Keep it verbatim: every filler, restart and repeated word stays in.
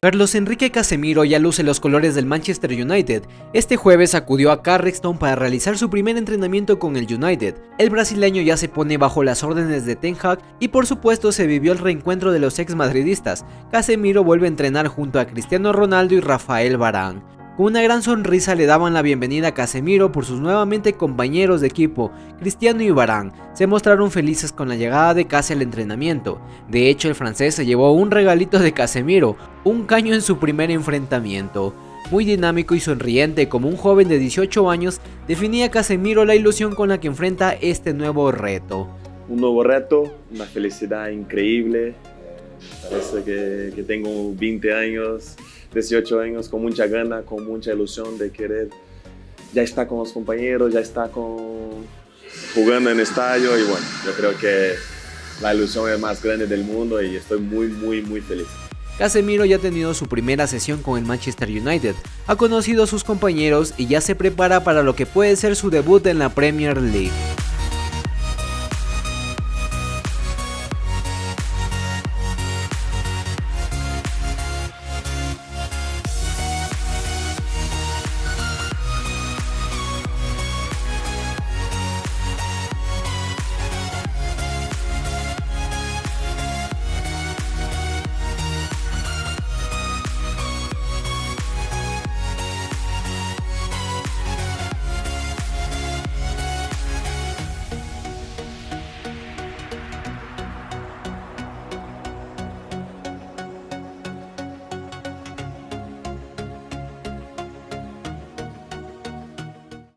Carlos Enrique Casemiro ya luce los colores del Manchester United. Este jueves acudió a Carrickstone para realizar su primer entrenamiento con el United. El brasileño ya se pone bajo las órdenes de Ten Hag y por supuesto se vivió el reencuentro de los ex madridistas. Casemiro vuelve a entrenar junto a Cristiano Ronaldo y Rafael Varane. Con una gran sonrisa le daban la bienvenida a Casemiro por sus nuevamente compañeros de equipo, Cristiano y Varane. Se mostraron felices con la llegada de Case al entrenamiento. De hecho, el francés se llevó un regalito de Casemiro, un caño en su primer enfrentamiento. Muy dinámico y sonriente como un joven de dieciocho años, definía Casemiro la ilusión con la que enfrenta este nuevo reto. Un nuevo reto, una felicidad increíble. Parece que, que tengo veinte años, dieciocho años, con mucha gana, con mucha ilusión de querer ya estar con los compañeros, ya estar con, jugando en estadio y bueno, yo creo que la ilusión es más grande del mundo y estoy muy, muy, muy feliz. Casemiro ya ha tenido su primera sesión con el Manchester United, ha conocido a sus compañeros y ya se prepara para lo que puede ser su debut en la Premier League.